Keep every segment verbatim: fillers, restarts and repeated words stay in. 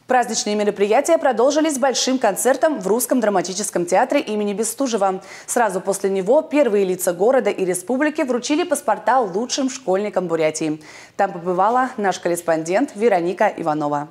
Праздничные мероприятия продолжились большим концертом в Русском драматическом театре имени Бестужева. Сразу после него первые лица города и республики вручили паспорта лучшим школьникам Бурятии. Там побывала наш корреспондент Вероника Иванова.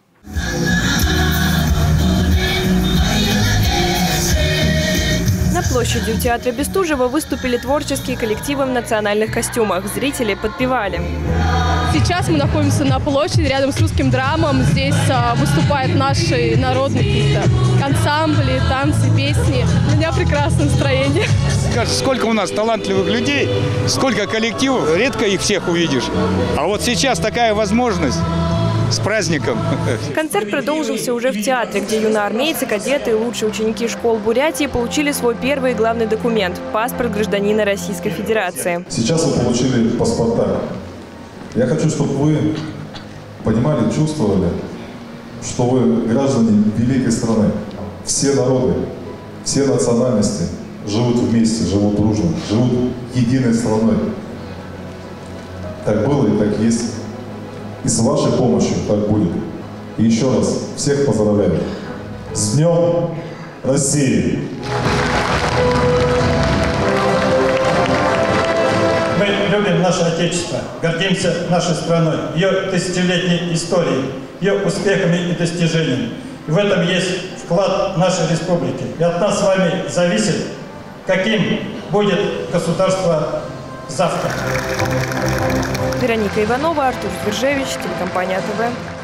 На площади у театра Бестужева выступили творческие коллективы в национальных костюмах. Зрители подпевали. Сейчас мы находимся на площади рядом с русским драмом. Здесь а, выступают наши народные какие-то ансамбли, танцы, песни. У меня прекрасное настроение. Скажешь, сколько у нас талантливых людей, сколько коллективов, редко их всех увидишь. А вот сейчас такая возможность. С праздником! Концерт продолжился уже в театре, где юноармейцы, кадеты и лучшие ученики школ Бурятии получили свой первый и главный документ – паспорт гражданина Российской Федерации. Сейчас вы получили паспорта. Я хочу, чтобы вы понимали, чувствовали, что вы граждане великой страны. Все народы, все национальности живут вместе, живут дружно, живут единой страной. Так было и так есть. И с вашей помощью так будет. И еще раз всех поздравляю. С Днем России! Мы любим наше Отечество, гордимся нашей страной, ее тысячелетней историей, ее успехами и достижениями. И в этом есть вклад нашей республики. И от нас с вами зависит, каким будет государство завтра. Вероника Иванова, Артур Звержевич, телекомпания АТВ.